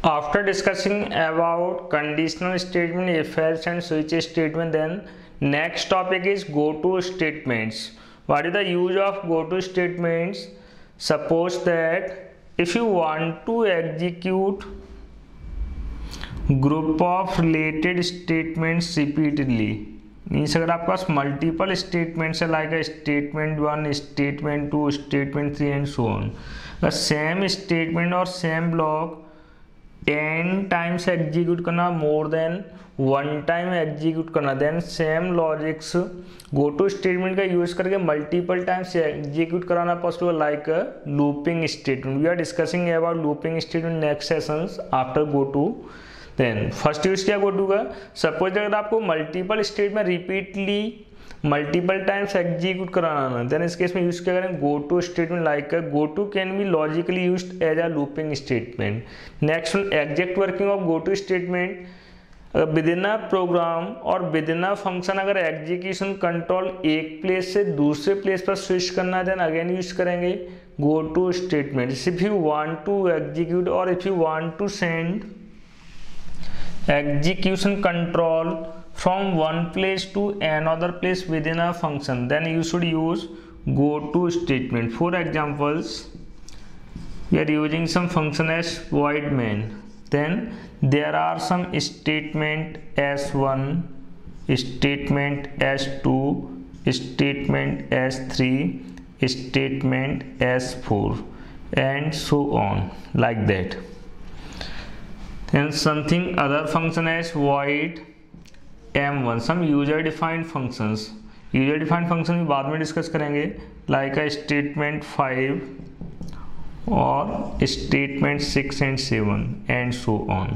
After discussing about conditional statement, if else and switch statement, then next topic is goto statements. What is the use of goto statements? Suppose that if you want to execute group of related statements repeatedly, means अगर आपके पास multiple statements है like statement 1, statement 2, statement 3 and so on, same statement और same block n times execute करना, more than 1 time execute करना, then same logics goto statement का use करके multiple times execute कराना possible like looping statement. We are discussing about looping statement next sessions after goto. Then first use क्या goto का? Suppose अगर आपको multiple statement repeatedly multiple times execute कराना, then इस case में use क्या करें? Goto statement like goto can be logically used as a looping statement. Next exact working of goto statement. Within a program और within a function अगर execution control एक place से दूसरे place पर switch करना है, then again use करेंगे goto statement. If you want to execute और if you want to send execution control from one place to another place within a function, then you should use goto statement. For examples, we are using some function as void main, then there are some statement s1, statement s2, statement s3, statement s4 and so on like that. Then something other function as void m1, some user defined functions. user defined function भी बाद में discuss करेंगे like a statement 5 और statement 6 and 7 and so on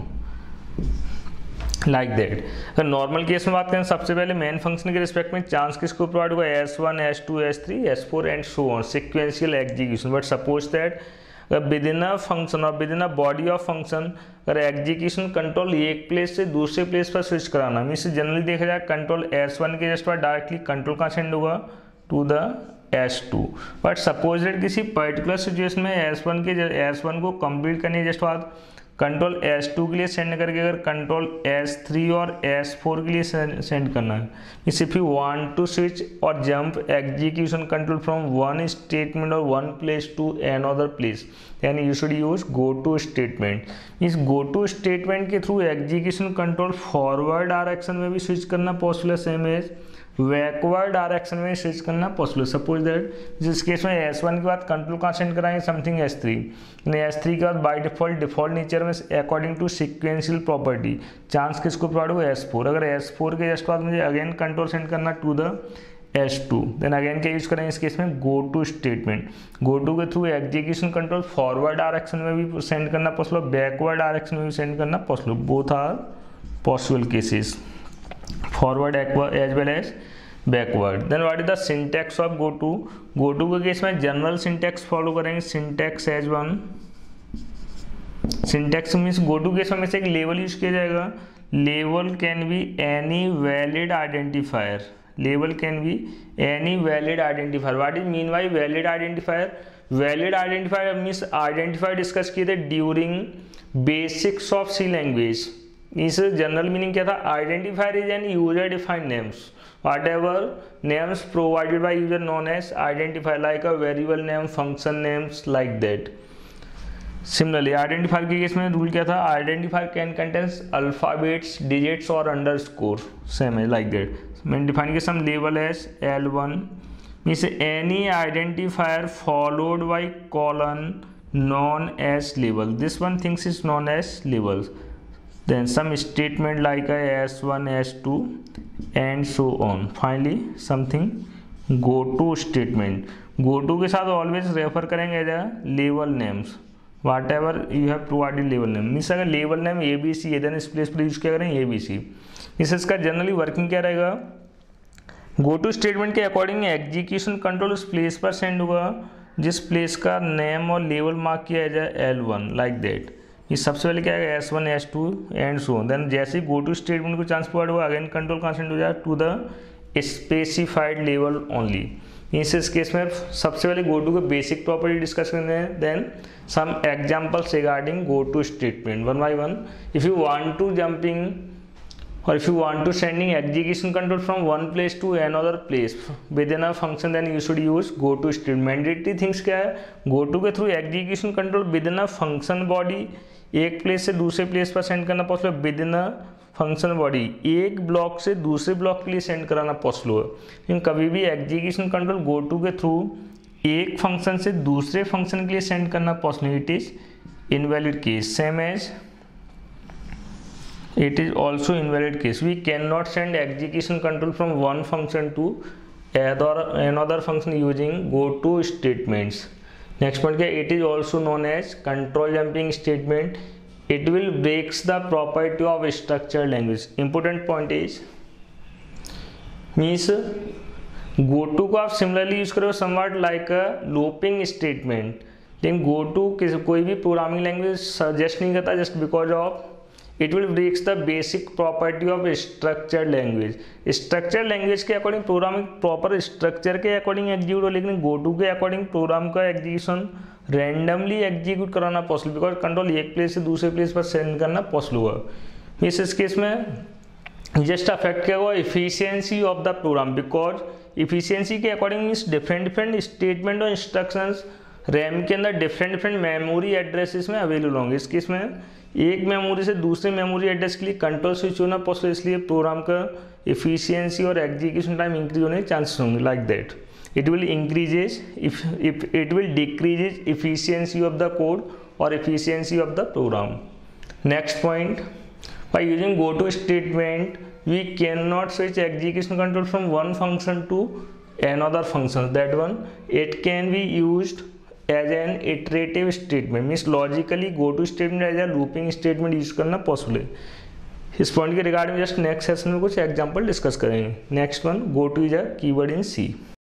like that. अगर normal case में बात करें, सबसे पहले मेन फंक्शन के रिस्पेक्ट में चांस किसको प्रोवाइड होगा? s1, s2, s3, s4 and so on, sequential execution. But suppose that within a function और within a body of function अगर एग्जीक्यूशन कंट्रोल एक प्लेस से दूसरे प्लेस पर स्विच कराना, मीन्स जनरली देखा जाए कंट्रोल S1 के जस्ट बाद डायरेक्टली कंट्रोल कहाँ सेंड होगा? To the S2. But suppose that किसी पर्टिकुलर सिचुएशन में S1 को कंप्लीट करने के जस्ट बाद कंट्रोल S2 के लिए सेंड करके अगर कंट्रोल S3 और S4 के लिए सेंड करना है, means if you want to switch और jump execution control from one statement और one place to another place, then you should use goto statement. इस गोटो स्टेटमेंट के through execution control forward direction में भी switch करना possible है, same as backward direction में switch करना possible. Suppose that जिस केस में S1 के बाद कंट्रोल कहाँ सेंड कराएंगे? Something S3. S3 के बाद बाय डिफॉल्ट नेचर में according to sequential property chance किसको प्रोवाइड होगा? S4. अगर S4 के जस्ट बाद मुझे अगेन कंट्रोल सेंड करना to the S2, then again क्या यूज करेंगे इस केस में? Goto statement. गोटो के through execution control forward direction में भी सेंड करना पॉसिबल, बैकवर्ड डायरेक्शन में भी सेंड करना possible. Both are possible cases, forward as well as backward. Then what is the syntax of goto? Goto के case में general syntax follow करेंगे, syntax as one. Syntax means goto के case में से एक लेवल यूज किया जाएगा. लेवल can be any valid identifier. लेवल can be any valid identifier. What is mean by valid identifier? Valid identifier means identifier discuss किए थे during basics of C language. इस जनरल मीनिंग क्या था? Identifier is an user defined names, whatever names provided by user known as identifier like a variable name, function names like that. Similarly identifier के case में rule क्या था? identifier can contains alphabets, digits और underscore, same है like that. मैंने define किया some label as L1 means any identifier followed by colon known as label. This one things is known as labels. Then some statement like a S1, S2 and so on. Finally something goto statement. goto के साथ always refer करेंगे as a level names, watt ever you have provided level name. Means अगर level name ABC है, then इस place पर use क्या करें? ABC. इसका जनरली वर्किंग क्या रहेगा? गोटो स्टेटमेंट के अकॉर्डिंग एग्जीक्यूशन कंट्रोल उस प्लेस पर सेंड होगा जिस प्लेस का नेम और लेवल मार्क किया जाए L1 लाइक दैट. ये सबसे पहले क्या है? S1, S2 and so. Then जैसे ही गोटो स्टेटमेंट को चांस प्रोवाइड होगा अगेन कंट्रोल कहाँ सेंड हो जाए? टू द स्पेसिफाइड लेवल ओनली. इस केस में सबसे पहले गो टू के बेसिक प्रॉपर्टी डिस्कस करते हैं, then some examples regarding go to statement one by one. If you want to jumping or if you want to sending execution control from one place to another place within a function, then you should use go to statement। Mandatory things क्या है, go to के through execution control within a function body एक place से दूसरे place पर send करना possible है, within a function body एक ब्लॉक से दूसरे ब्लॉक के लिए सेंड कराना पॉसिबल है। लेकिन कभी भी एग्जीक्यूशन कंट्रोल go to के थ्रू एक फंक्शन से दूसरे फंक्शन के लिए सेंड करना possible, it is invalid case. Same as it is also invalid case, we cannot send execution control from one function to another function using go to statements। next point क्या, it is also known as control jumping statement, it will breaks the property of structured language। important point is means go to को आप similarly use करो somewhat like a looping statement, लेकिन go to कोई भी programming language suggest नहीं करता just because of it will breaks the basic property of structured language. Structured language के according programming proper structure के अकॉर्डिंग एग्जीक्यूट हो, लेकिन गो टू के अकॉर्डिंग प्रोग्राम का एग्जीक्यूशन रैंडमली एग्जीक्यूट कराना पॉसिबल, बिकॉज कंट्रोल एक प्लेस से दूसरे प्लेस पर सेंड करना पॉसिबल हुआ। इस केस में जस्ट अफेक्ट क्या हुआ, efficiency of the program, because efficiency के अकॉर्डिंग मीन्स डिफरेंट स्टेटमेंट और इंस्ट्रक्शंस रैम के अंदर डिफरेंट मेमोरी एड्रेसेस में अवेलेबल होंगे। इस केस में एक मेमोरी से दूसरे मेमोरी एड्रेस के लिए कंट्रोल स्विच होना पॉसिबल, इसलिए प्रोग्राम का इफिशियंसी और एग्जीक्यूशन टाइम इंक्रीज होने के चांसेस होंगे। Like that it will increases if it will decreases efficiency of the code और efficiency of the program. Next point, by using go to statement we can not switch execution control from one function to another function, that one it can be used as an iterative statement, means logically go to statement as a looping statement use करना possible है। इस point के regarding just next session में कुछ example discuss करेंगे। Next one, go to is a keyword in C.